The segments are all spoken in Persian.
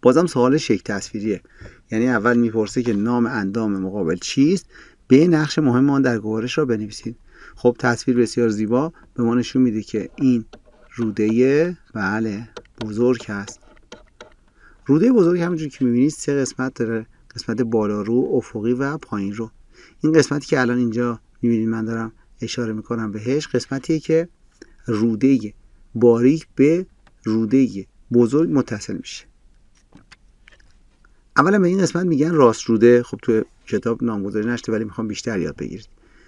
بازم سوال شکل تصویریه، یعنی اول میپرسه که نام اندام مقابل چیست، به نقش مهم آن در گوارش را بنویسید. خب تصویر بسیار زیبا به ما نشون میده که این روده بله بزرگ هست. روده بزرگ همونجوری که میبینید 3 قسمت داره، قسمت بالا رو، افقی و پایین رو. این قسمتی که الان اینجا میبینید من دارم اشاره میکنم بهش، قسمتیه که روده باریک به روده بزرگ متصل میشه. اولا به این قسمت میگن راست روده. خب تو کتاب نامگذاری نشده ولی میخوام بیشتر یاد بگیرید.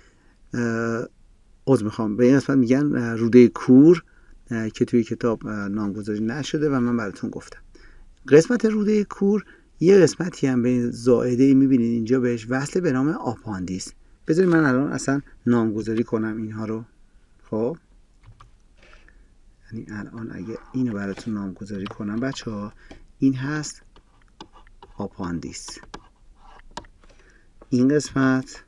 به این قسمت میگن روده کور که توی کتاب نامگذاری نشده و من براتون گفتم. قسمت روده کور یه قسمتی هم به زائده میبینید اینجا بهش وصله به نام آپاندیس. بذارید من الان اصلا نامگذاری کنم اینها رو. خب یعنی الان اگه اینو براتون نامگذاری کنم بچه‌ها، این هست آپاندیس. این قسمت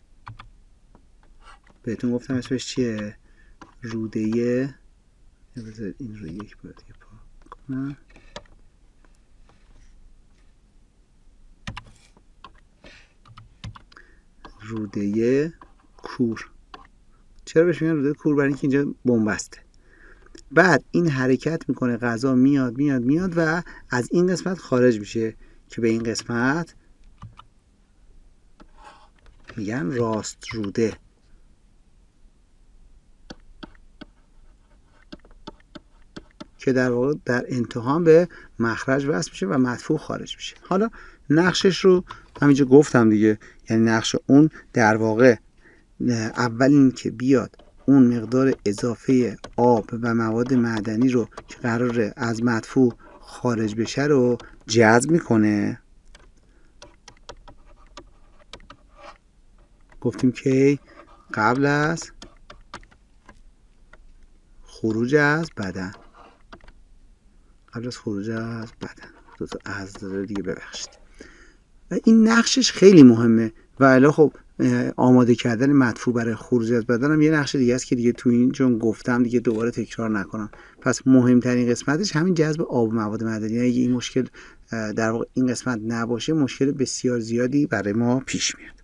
بهتون گفتم اسمش چیه؟ روده. بذارید این رو یک بار دیگه پاک کنم. روده کور. چرا بهش میگن روده کور؟ برای اینکه اینجا بنبسته. بعد این حرکت میکنه، غذا میاد و از این قسمت خارج میشه که به این قسمت میگن راست روده. که در واقع در انتها به مخرج وصل میشه و مدفوع خارج میشه. حالا نقشش رو همینجا گفتم دیگه، یعنی نقش اون در واقع اول این که بیاد اون مقدار اضافه آب و مواد معدنی رو که قراره از مدفوع خارج بشه رو جذب میکنه. گفتیم که قبل از خروج از بدن. دو تا از داره دیگه، ببخشید. و این نقشش خیلی مهمه و الا خب آماده کردن مدفوع برای خروج از بدن هم یه نقش دیگه است که دیگه تو این چون گفتم دیگه دوباره تکرار نکنم. پس مهمترین قسمتش همین جذب آب و مواد معدنی. اگه این مشکل در واقع این قسمت نباشه، مشکل بسیار زیادی برای ما پیش میاد.